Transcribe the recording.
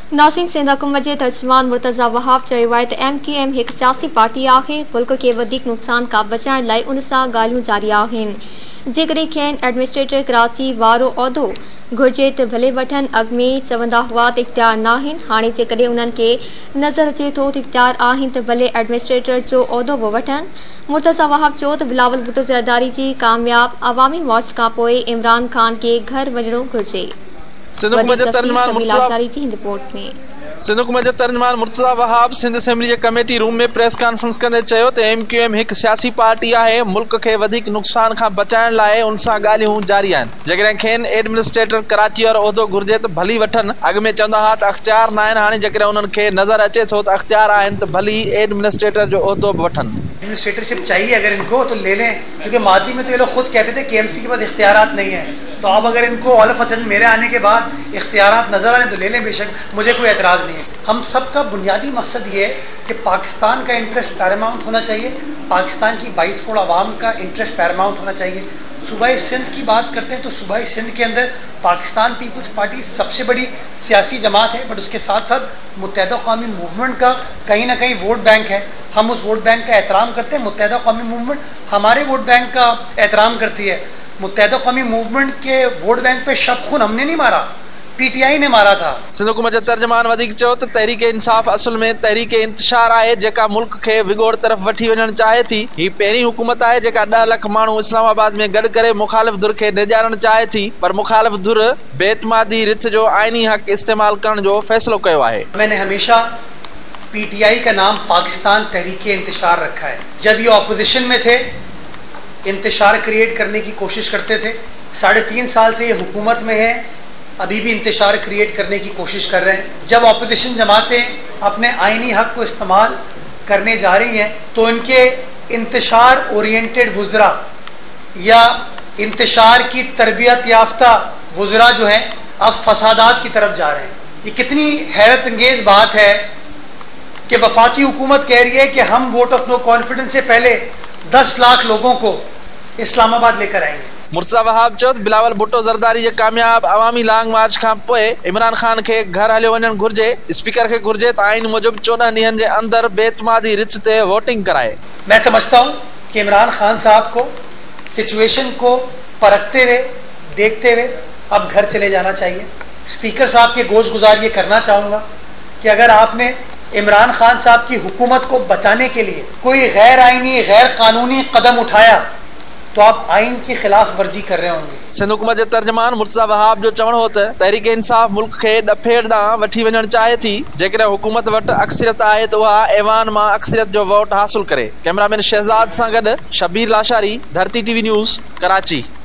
नाज़रीन, सिंध हुकूमत जे तर्जुमान मुर्तज़ा वहाब चयो आहे त MQM हिकु सियासी पार्टी आहे। मुल्क खे वधीक नुक़सान खां बचाइण लाइ उन सां ॻाल्हियूं जारी आहिनि। जेकॾहिं खेनि एडमिनिस्ट्रेटर कराची वारो उहिदो घुर्जे त भले वठनि। अॻु में चवंदा हुआ त इख़्तियार नाहिनि, हाणे जेकॾहिं उन्हनि खे नज़र अचे थो त इख़्तियार आहिनि त भले एडमिनिस्ट्रेटर जो उहिदो बि वठनि। मुर्तज़ा वहाब चयो त बिलावल भुट्टो ज़रदारी जी कामयाब अवामी मार्च खां पोइ इमरान खान खे घर वञणो घुर्जे। सिंध हुकूमत जे तर्जुमान मुर्तज़ा वहाब सिंध असेंबली जे कमेटी रूम में प्रेस कॉन्फ्रेंस कंदे चयो त MQM हिकु सियासी पार्टी आहे। मुल्क खे वधीक नुक़सान खां बचाइण लाइ उन सां ॻाल्हियूं जारी आहिनि। जेकॾहिं खेनि एडमिनिस्ट्रेटर कराची वारो उहिदो घुर्जे त भली वठनि। अॻु में चवंदा हुआ त अख़्तियार न आहिनि, हाणे जेकॾहिं उन्हनि खे नज़र अचे थो त अख़्तियार आहिनि त भली एडमिनिस्ट्रेटर जो उहिदो बि वठनि। एडमिनिस्ट्रेटरशिप चाहिए अगर इनको तो ले लें, क्योंकि मादी में तो ये लोग खुद कहते थे KMC के पास इख्तियारात नहीं है। तो अब अगर इनको ऑल ऑफ अ सडन मेरे आने के बाद इख्तियारात नजर आने तो ले लें, बेशक मुझे कोई एतराज़ नहीं है। हम सब का बुनियादी मकसद ये है कि पाकिस्तान का इंटरेस्ट पैरामाउंट होना चाहिए, पाकिस्तान की 22 करोड़ आवाम का इंटरेस्ट पैरामाउंट होना चाहिए। सूबाई सिंध की बात करते हैं तो सूबाई सिंध के अंदर पाकिस्तान पीपल्स पार्टी सबसे बड़ी सियासी जमात है, बट उसके साथ साथ मुत्तहिदा कौमी मूवमेंट का कहीं ना कहीं वोट बैंक है। हम उस वोट बैंक का एहतराम करते हैं। मुत्तहिदा कौमी मूवमेंट हमारे वोट बैंक का एहतराम करती है। मुत्तहिदा कौमी मूवमेंट के वोट बैंक पे शब खून हमने नहीं मारा, PTI ने मारा था। सिंध हुकूमत जो तर्जुमान वधीक चयो त तहरीक इंसाफ़ असल में तहरीक इंतशार आहे, जेका मुल्क खे विगोड़ तरफ़ वठी वञणु चाहे थी। ही पहिरीं हुकूमत आहे जेका 10 लख माण्हू इस्लामाबाद में गॾु करे मुखालिफ़ धुर खे निजारणु चाहे थी, पर मुखालिफ़ धुर बेतमादी रिथ जो आइनी हक़ इस्तेमाल करण जो फ़ैसिलो कयो आहे। मैंने हमेशा PTI का नाम पाकिस्तान तहरीक इंतशार रखा है। जब ये ऑपोजिशन में थे, इंतशार क्रिएट करने की कोशिश करते थे। 3.5 साल से ये हुकूमत में है, अभी भी इंतशार क्रिएट करने की कोशिश कर रहे हैं। जब ऑपोजिशन जमातें अपने आइनी हक को इस्तेमाल करने जा रही हैं तो इनके इंतशार ओरिएंटेड वुज़रा या इंतशार की तरबियत याफ्ता वुज़रा जो हैं अब फसादात की तरफ जा रहे हैं। ये कितनी हैरत अंगेज बात है कि वफाकी हुकूमत कह रही है कि हम वोट ऑफ नो कॉन्फिडेंस से पहले 10 लाख लोगों को इस्लामाबाद लेकर आएंगे। मुर्तज़ा वहाब चयो त बिलावल भुट्टो ज़रदारी जे कामयाब अवामी लॉन्ग मार्च खां पोइ इमरान खान खे घर हलियो वञणु घुर्जे। स्पीकर खे घुर्जे त आइन मूजिब 14 ॾींहनि जे अंदर बेतमादी रिथ ते वोटिंग कराए। मैं समझता हूँ कि इमरान खान साहब को सिचुएशन को परखते हुए, देखते हुए अब घर चले जाना चाहिए। स्पीकर साहब के गोश गुजार ये करना चाहूँगा कि अगर आपने इमरान खान साहब की हुकूमत को बचाने के लिए कोई गैर आइनी, गैर कानूनी कदम उठाया तो आप आइन की खिलाफ वर्जी कर रहे होंगे। सिंध हुकूमत जे तर्जुमान मुर्तज़ा वहाब जो चवणु हो त तहरीक इंसाफ़ मुल्क खे ॾफेड़ ॾांहुं वठी वञणु चाहे थी। जेकॾहिं हुकूमत वटि अक्सरियत आहे त उहा ऐवान मां अक्सरियत जो वोट हासिल करे। कैमरामैन शहज़ाद सां गॾु शबीर लाशारी, धरती TV न्यूज़, कराची।